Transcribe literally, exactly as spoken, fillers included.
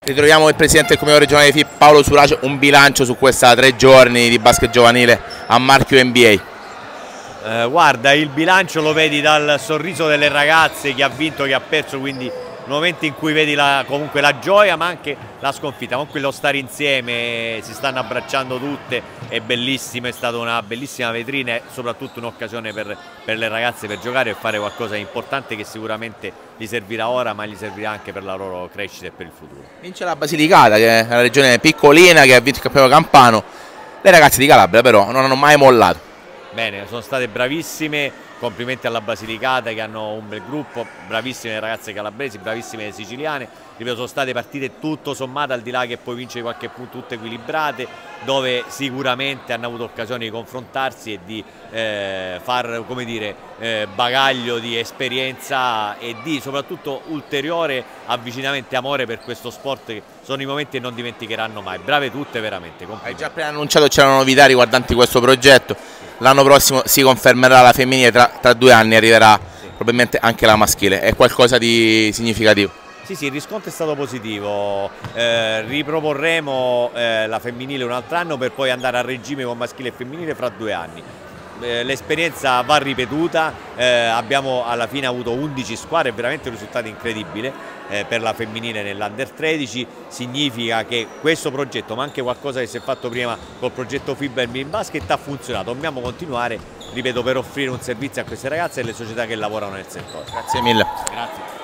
Ritroviamo il presidente del comitato regionale di F I P, Paolo Surace, un bilancio su questa tre giorni di basket giovanile a marchio N B A. Eh, guarda, il bilancio lo vedi dal sorriso delle ragazze, chi ha vinto, chi ha perso, quindi momenti in cui vedi la, comunque la gioia ma anche la sconfitta, comunque lo stare insieme, si stanno abbracciando tutte, è bellissimo, è stata una bellissima vetrina e soprattutto un'occasione per, per le ragazze per giocare e fare qualcosa di importante che sicuramente gli servirà ora ma gli servirà anche per la loro crescita e per il futuro. Vince la Basilicata, che è una regione piccolina che ha vinto il campionato campano, le ragazze di Calabria però non hanno mai mollato. Bene, sono state bravissime, complimenti alla Basilicata che hanno un bel gruppo, bravissime le ragazze calabresi, bravissime le siciliane, ripeto, sono state partite tutto sommato, al di là che poi vince qualche punto, tutte equilibrate, dove sicuramente hanno avuto occasione di confrontarsi e di eh, far, come dire, eh, bagaglio di esperienza e di soprattutto ulteriore avvicinamento e amore per questo sport, che sono i momenti che non dimenticheranno mai. Brave tutte veramente, complimenti. Hai già appena annunciato che c'erano novità riguardanti questo progetto, l'anno prossimo si confermerà la femminile, tra, tra due anni arriverà sì. probabilmente anche la maschile, è qualcosa di significativo? Sì, sì, il riscontro è stato positivo, eh, riproporremo eh, la femminile un altro anno per poi andare a regime con maschile e femminile fra due anni. Eh, l'esperienza va ripetuta, eh, abbiamo alla fine avuto undici squadre, è veramente un risultato incredibile eh, per la femminile nell'Under tredici, significa che questo progetto, ma anche qualcosa che si è fatto prima col progetto F I B e il Basket, ha funzionato, dobbiamo continuare, ripeto, per offrire un servizio a queste ragazze e alle società che lavorano nel settore. Grazie mille. Grazie.